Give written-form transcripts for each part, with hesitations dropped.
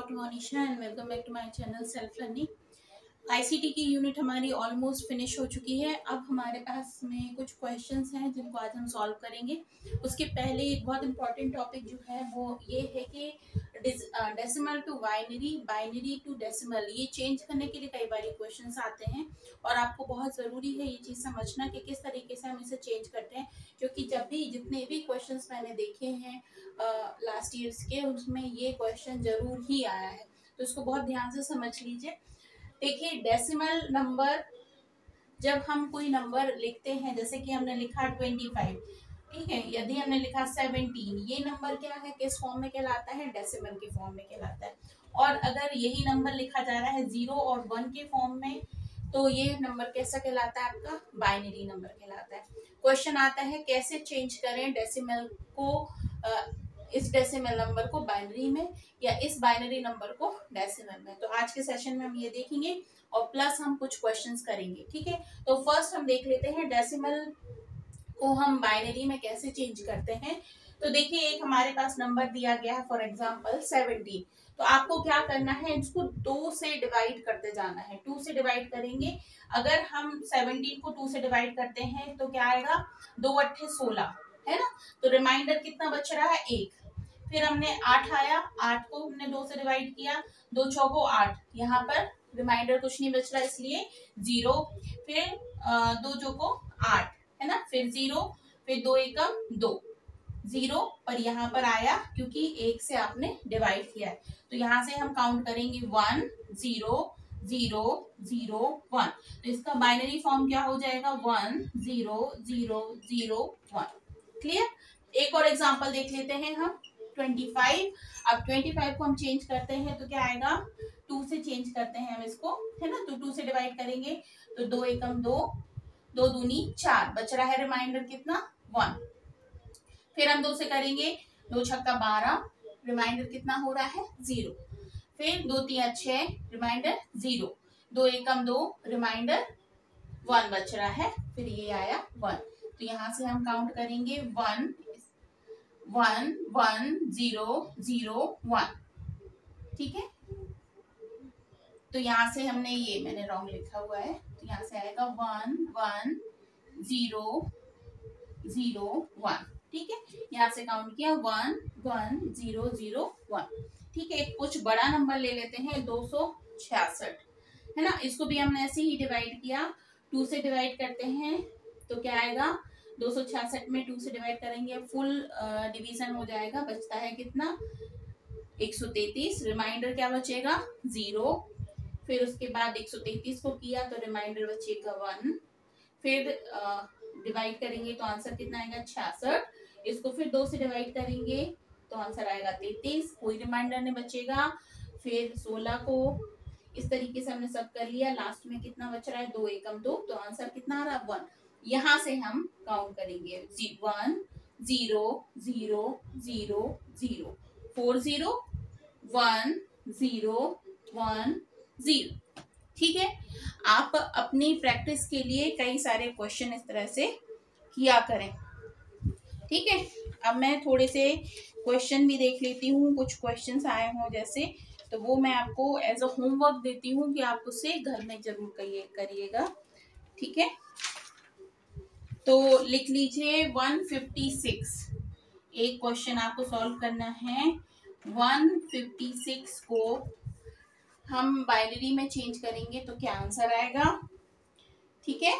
Doctor Monisha and welcome back to my channel self learning. ICT की unit हमारी almost finish हो चुकी है। अब हमारे पास में कुछ क्वेश्चंस हैं जिनको आज हम सॉल्व करेंगे। उसके पहले एक बहुत इंपॉर्टेंट टॉपिक जो है वो ये है कि decimal to binary, binary to decimal, ये चेंज करने के लिए कई बार क्वेश्चंस आते हैं और आपको बहुत ज़रूरी है ये चीज़ समझना कि किस तरीके से हम इसे चेंज करते हैं, क्योंकि जब भी जितने भी क्वेश्चंस मैंने देखे हैं लास्ट ईयर्स के, उसमें ये क्वेश्चन जरूर ही आया है, तो इसको बहुत ध्यान से समझ लीजिए। देखिए, डेसिमल नंबर जब हम कोई नंबर लिखते हैं, जैसे कि हमने लिखा 25, ठीक है, यदि हमने लिखा 17, ये नंबर क्या है, किस फॉर्म में कहलाता है, डेसिमल के फॉर्म में कहलाता है। और अगर यही नंबर लिखा जा रहा है 0 और 1 के फॉर्म में, तो ये नंबर कैसा कहलाता है, आपका बाइनरी नंबर कहलाता है। क्वेश्चन आता है कैसे चेंज करें डेसिमल को, इस डेसिमल नंबर को बाइनरी में या इस बाइनरी नंबर को डेसिमल में। तो आज के सेशन में हम ये देखेंगे और प्लस हम कुछ क्वेश्चंस करेंगे, ठीक है। तो फर्स्ट हम देख लेते हैं डेसिमल को हम बाइनरी में कैसे चेंज करते हैं। तो देखिए, एक हमारे पास नंबर दिया गया है, फॉर एग्जांपल 17। तो आपको क्या करना है, इसको 2 से डिवाइड करते जाना है। 2 से डिवाइड करेंगे, अगर हम 17 को 2 से डिवाइड करते हैं तो क्या आएगा, 2 अट्ठे 16, है ना। तो रिमाइंडर कितना बच रहा है, 1। फिर हमने 8 आया, 8 को हमने 2 से डिवाइड किया, 2 चौको 8, यहाँ पर रिमाइंडर कुछ नहीं बच रहा इसलिए 0। फिर 2 चौको 8, है ना, फिर 0, फिर 2 एकम 2, 0 और यहाँ पर आया क्योंकि 1 से आपने डिवाइड किया है। तो यहाँ से हम काउंट करेंगे 1 0 0 0 1। तो इसका बाइनरी फॉर्म क्या हो जाएगा, 1 0 0 0 1। क्लियर। एक और एग्जांपल देख लेते हैं हम, 25। अब 25 को हम चेंज करते हैं तो क्या आएगा, 2 से चेंज करते हैं हम इसको, है ना। तो 2 से डिवाइड करेंगे तो 2 एकम 2, 2 दूनी 4, बच रहा है रिमाइंडर कितना, 1। फिर हम 2 से करेंगे, 2 छक्का 12, रिमाइंडर कितना हो रहा है, 0। फिर 2 3 6, रिमाइंडर 0, 2 एकम 2, रिमाइंडर 1 बच रहा है, फिर ये आया 1। तो यहाँ से हम काउंट करेंगे 1 1 1 0 0 1, ठीक है। तो यहाँ से हमने, ये मैंने रॉन्ग लिखा हुआ है, तो यहाँ से आएगा 1 1 0 0 1, ठीक है। यहाँ से काउंट किया 1 1 0 0 1, ठीक है। कुछ बड़ा नंबर ले लेते हैं, 266, है ना। इसको भी हमने ऐसे ही डिवाइड किया, 2 से डिवाइड करते हैं तो क्या आएगा, 266 में 2 से डिवाइड करेंगे, फुल डिवीजन हो जाएगा, बचता है कितना, 133। रिमाइंडर क्या बचेगा, 0। फिर उसके बाद 133 को किया तो रिमाइंडर बचेगा 1। फिर डिवाइड करेंगे तो आंसर कितना आएगा, 66। इसको फिर 2 से डिवाइड करेंगे तो आंसर आएगा 33, कोई रिमाइंडर नहीं बचेगा। फिर 16 को इस तरीके से हमने सब कर लिया, लास्ट में कितना बच रहा है, 2 एकम 2, तो आंसर कितना आ रहा है, 1। यहाँ से हम काउंट करेंगे 1 0 0 0 0 4 0 1 0 1 0, ठीक है। आप अपनी प्रैक्टिस के लिए कई सारे क्वेश्चन इस तरह से किया करें, ठीक है। अब मैं थोड़े से क्वेश्चन भी देख लेती हूँ, कुछ क्वेश्चंस आए हों जैसे, तो वो मैं आपको एज अ होमवर्क देती हूँ कि आप उसे घर में जरूर करिएगा, ठीक है। तो लिख लीजिए 156, एक क्वेश्चन आपको सॉल्व करना है। 156 को हम बाइनरी में चेंज करेंगे तो क्या आंसर आएगा, ठीक है।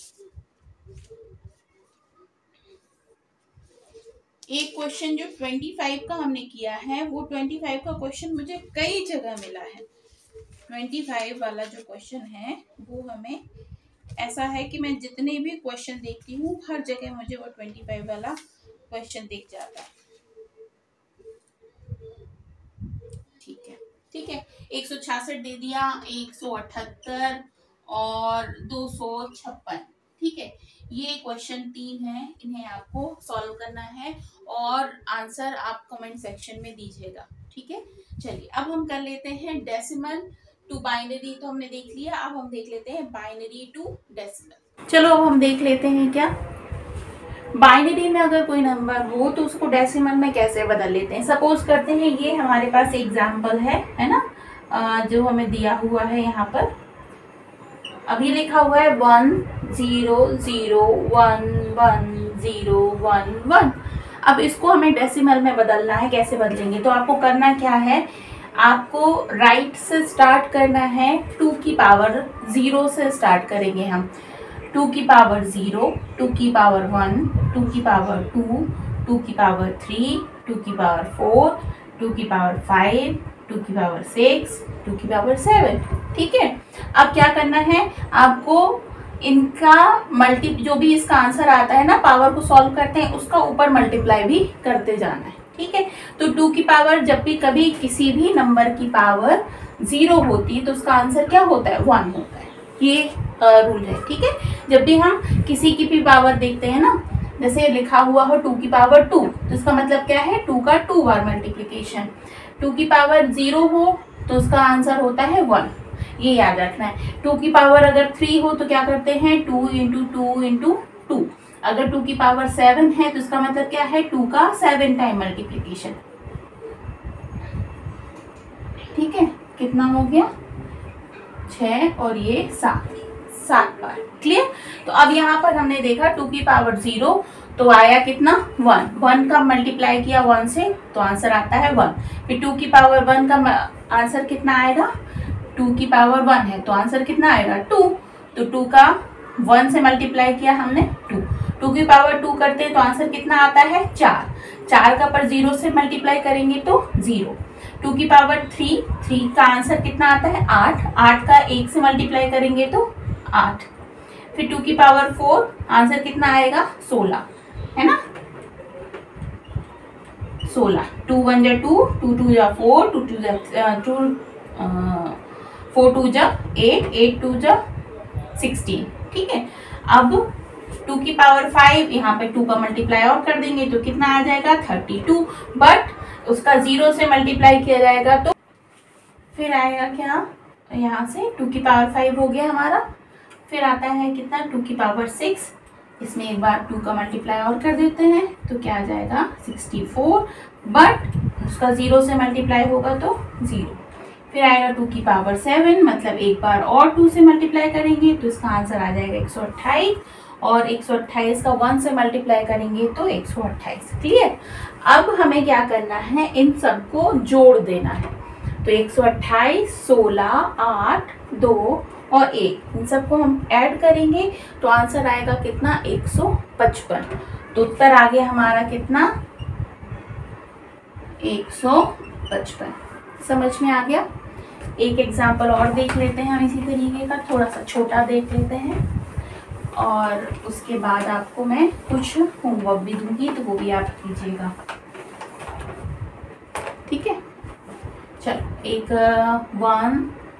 एक क्वेश्चन जो 25 का हमने किया है, वो 25 का क्वेश्चन मुझे कई जगह मिला है। 25 वाला जो क्वेश्चन है वो हमें ऐसा है कि मैं जितने भी क्वेश्चन देखती हूँ हर जगह मुझे वो 25 वाला क्वेश्चन दिख जाता है, ठीक है, ठीक है। 166 दे दिया, 178 और 256, ठीक है। ये क्वेश्चन 3 है, इन्हें आपको सॉल्व करना है और आंसर आप कमेंट सेक्शन में दीजिएगा, ठीक है। चलिए, अब हम कर लेते हैं डेसिमल टू बाइनरी, तो हमने देख लिया। अब हम देख लेते हैं बाइनरी टू डेसिमल। चलो अब हम देख लेते हैं क्या बाइनरी में अगर कोई नंबर हो तो उसको डेसिमल में कैसे बदल लेते हैं। सपोज करते हैं ये हमारे पास एग्जाम्पल है ना, जो हमें दिया हुआ है यहाँ पर। अभी लिखा हुआ है 1 0 0 1 1 0 1 1। अब इसको हमें डेसिमल में बदलना है, कैसे बदलेंगे? तो आपको करना क्या है, आपको राइट से स्टार्ट करना है, 2 की पावर 0 से स्टार्ट करेंगे हम। 2 की पावर 0, 2 की पावर 1, 2 की पावर 2, 2 की पावर 3, 2 की पावर 4, 2 की पावर 5, 2 की पावर 6, 2 की पावर 7। ठीक है, अब क्या करना है आपको, इनका जो भी इसका आंसर आता है ना, पावर को सॉल्व करते हैं उसका ऊपर मल्टीप्लाई भी करते जाना है। ठीक है, तो 2 की पावर जब भी कभी किसी भी नंबर की पावर 0 होती है तो उसका आंसर क्या होता है, 1 होता है। ये रूल है। ठीक है, जब भी हम किसी की भी पावर देखते हैं ना, जैसे लिखा हुआ हो 2 की पावर 2, तो इसका मतलब क्या है, 2 का 2 बार मल्टीप्लिकेशन। 2 की पावर 0 हो तो उसका आंसर होता है 1, ये याद रखना है। 2 की पावर अगर 3 हो तो क्या करते हैं, 2 इंटू 2 इंटू 2। अगर 2 की पावर 7 है तो इसका मतलब क्या है, 2 का 7 टाइम मल्टीप्लिकेशन। ठीक है, कितना हो गया, 6 और ये 7 बार। क्लियर? तो अब यहाँ पर हमने देखा 2 की पावर 0 तो आया कितना, 1 का मल्टीप्लाई किया 1 से तो आंसर आता है 1। फिर 2 की पावर 1 का आंसर कितना आएगा, 2 की पावर 1 है तो आंसर कितना आएगा, 2। तो 2 का 1 से मल्टीप्लाई किया हमने 2 की पावर 2 करते हैं तो आंसर कितना आता है, 4 का पर 0 से मल्टीप्लाई करेंगे तो 0। 2 की पावर 3 का आंसर कितना आता है, 8 का 1 से मल्टीप्लाई करेंगे तो 8। फिर 2 की पावर 4 आंसर कितना आएगा, 16, है ना, 16। 2 1 जा 2, 2 2 जा 4, 2 2 जा 4 2 जा 8, 8 2 जा 16। ठीक है, अब 2 की पावर 5 यहाँ पे 2 का मल्टीप्लाई और कर देंगे तो कितना आ जाएगा, 32। बट उसका 0 से मल्टीप्लाई किया जाएगा तो फिर आएगा क्या, यहाँ से 2 की पावर 5 हो गया हमारा। फिर आता है कितना, 2 की पावर 6, इसमें एक बार 2 का मल्टीप्लाई और कर देते हैं तो क्या आ जाएगा, 64। बट उसका 0 से मल्टीप्लाई होगा तो 0। फिर आएगा 2 की पावर 7, मतलब एक बार और 2 से मल्टीप्लाई करेंगे तो इसका आंसर आ जाएगा 128। और 128 का 1 से मल्टीप्लाई करेंगे तो 128। क्लियर? अब हमें क्या करना है, इन सबको जोड़ देना है। तो 128, 16, 8, 2 और 1, इन सबको हम ऐड करेंगे तो आंसर आएगा कितना, 155। तो उत्तर आ गया हमारा कितना, 155। समझ में आ गया? एक एग्जाम्पल और देख लेते हैं हम इसी तरीके का, थोड़ा सा छोटा देख लेते हैं और उसके बाद आपको मैं कुछ होमवर्क भी दूंगी तो वो भी आप कीजिएगा। ठीक है, चलो एक 1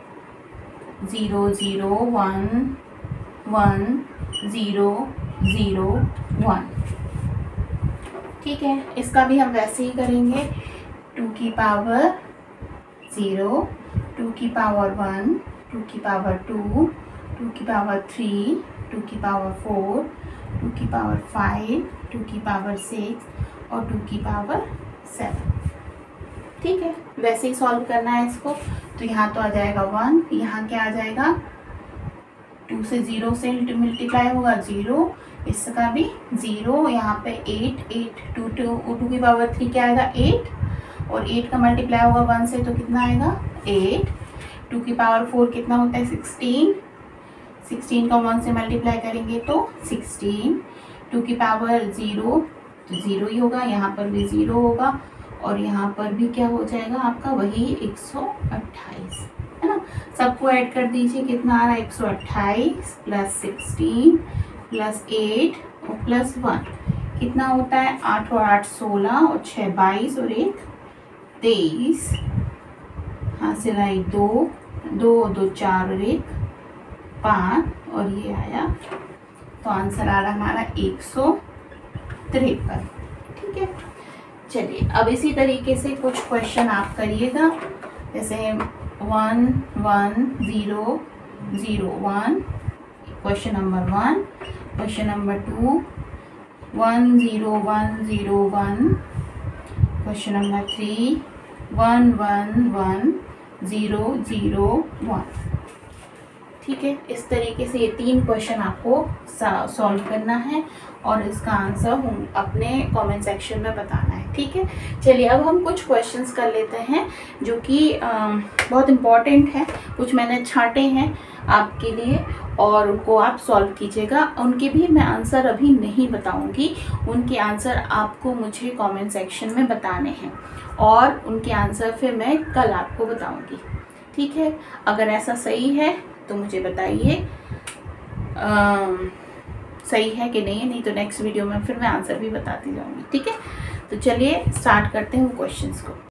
0 0 1 1 0 0 1। ठीक है, इसका भी हम वैसे ही करेंगे। 2 की पावर 0, 2 की पावर 1, 2 की पावर 2, 2 की पावर 3, 2 की पावर 4, 2 की पावर 5, 2 की पावर 6 और 2 की पावर 7। ठीक है, वैसे ही सॉल्व करना है इसको। तो यहाँ तो आ जाएगा 1, यहाँ क्या आ जाएगा, 2 से 0 से मल्टीप्लाई होगा 0, इसका भी 0, यहाँ पे 8 2 की पावर 3 क्या आएगा, 8 और 8 का मल्टीप्लाई होगा 1 से तो कितना आएगा, 8। 2 की पावर 4 कितना होता है, 16 का 1 से मल्टीप्लाई करेंगे तो 16। 2 की पावर 0 तो 0 ही होगा, यहाँ पर भी 0 होगा और यहाँ पर भी क्या हो जाएगा आपका, वही 128, है ना। सबको ऐड कर दीजिए, कितना आ रहा है, 128 प्लस 16 प्लस 8 और प्लस 1 कितना होता है, 8 और 8 16 और 6 22 और 1 23। हासिल आई 2 2 2 4 और 1 5 और ये आया, तो आंसर आ रहा हमारा 153। ठीक है, चलिए अब इसी तरीके से कुछ क्वेश्चन आप करिएगा, जैसे 1 1 0 0 1, question number 1, question number 2, 10101, question number 3 111001। ठीक है, इस तरीके से ये 3 क्वेश्चन आपको सॉल्व करना है और इसका आंसर अपने कमेंट सेक्शन में बताना है। ठीक है, चलिए अब हम कुछ क्वेश्चंस कर लेते हैं जो कि बहुत इम्पॉर्टेंट है। कुछ मैंने छांटे हैं आपके लिए और उनको आप सॉल्व कीजिएगा। उनके भी मैं आंसर अभी नहीं बताऊंगी, उनके आंसर आपको मुझे कमेंट सेक्शन में बताने हैं और उनके आंसर फिर मैं कल आपको बताऊंगी। ठीक है, अगर ऐसा सही है तो मुझे बताइए सही है कि नहीं तो नेक्स्ट वीडियो में फिर मैं आंसर भी बताती जाऊंगी। ठीक है, तो चलिए स्टार्ट करते हैं वो क्वेश्चंस को।